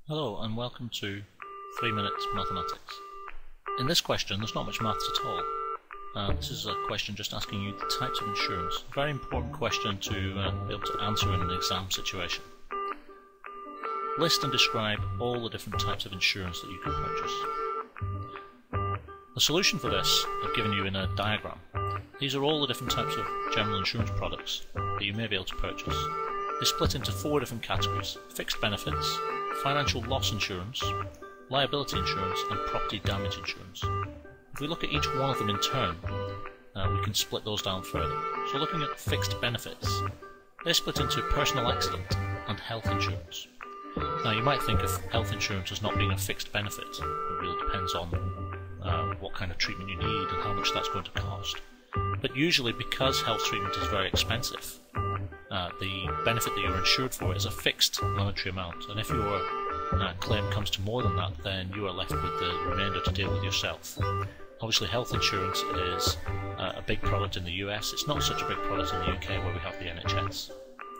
Hello and welcome to 3 Minutes Mathematics. In this question there's not much maths at all. This is a question just asking you the types of insurance. A very important question to be able to answer in an exam situation. List and describe all the different types of insurance that you can purchase. The solution for this I've given you in a diagram. These are all the different types of general insurance products that you may be able to purchase. They're split into 4 different categories: fixed benefits, financial loss insurance, liability insurance and property damage insurance. If we look at each one of them in turn, we can split those down further. So looking at fixed benefits, they're split into personal accident and health insurance. Now you might think of health insurance as not being a fixed benefit. It really depends on what kind of treatment you need and how much that's going to cost. But usually, because health treatment is very expensive, the benefit that you're insured for is a fixed monetary amount, and if your claim comes to more than that, then you are left with the remainder to deal with yourself. Obviously health insurance is a big product in the US. It's not such a big product in the UK where we have the NHS.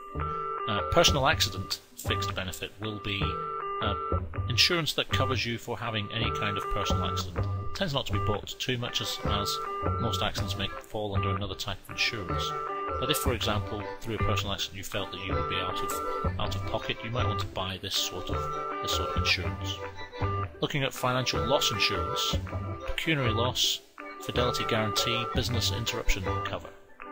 Personal accident fixed benefit will be insurance that covers you for having any kind of personal accident. It tends not to be bought too much as most accidents may fall under another type of insurance. But if, for example, through a personal accident you felt that you would be out of pocket, you might want to buy this sort of insurance. Looking at financial loss insurance, pecuniary loss, fidelity guarantee, business interruption cover.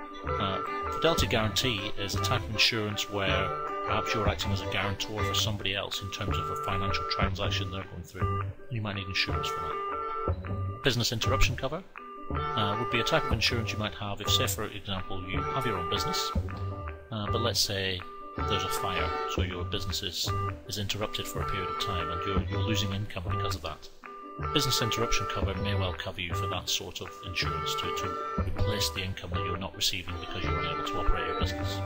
Fidelity guarantee is a type of insurance where perhaps you're acting as a guarantor for somebody else in terms of a financial transaction they're going through. You might need insurance for that. Business interruption cover would be a type of insurance you might have if, say for example, you have your own business, but let's say there's a fire, so your business is interrupted for a period of time and you're losing income because of that. Business interruption cover may well cover you for that sort of insurance to replace the income that you're not receiving because you're unable to operate your business.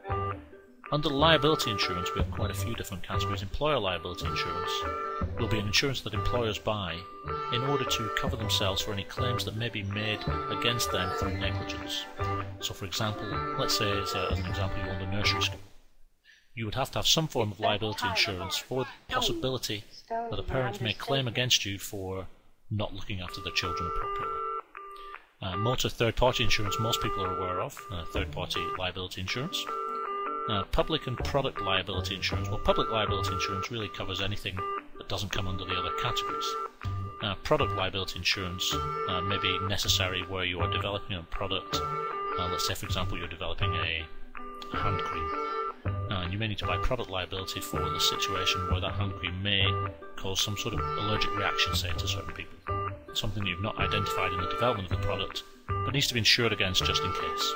Under liability insurance, we have quite a few different categories. Employer liability insurance will be an insurance that employers buy in order to cover themselves for any claims that may be made against them through negligence. So for example, let's say as an example you own a nursery school. You would have to have some form of liability insurance for the possibility that a parent may claim against you for not looking after their children appropriately. Motor third-party insurance most people are aware of, third-party liability insurance. Public and product liability insurance. Well, public liability insurance really covers anything that doesn't come under the other categories. Product liability insurance may be necessary where you are developing a product. Let's say, for example, you're developing a hand cream. You may need to buy product liability for the situation where that hand cream may cause some sort of allergic reaction, say, to certain people. Something you've not identified in the development of the product, but needs to be insured against just in case.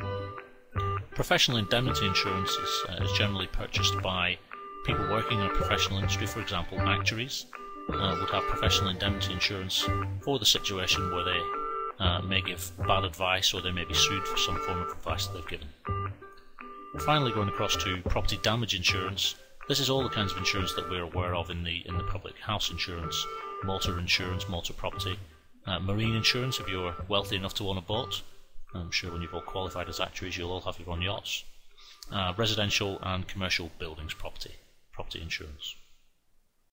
Professional indemnity insurance is generally purchased by people working in a professional industry. For example, actuaries would have professional indemnity insurance for the situation where they may give bad advice or they may be sued for some form of advice that they've given. Finally, going across to property damage insurance, this is all the kinds of insurance that we're aware of in the public: house insurance, motor property, marine insurance if you're wealthy enough to own a boat. I'm sure when you've all qualified as actuaries you'll all have your own yachts. Residential and commercial buildings property insurance.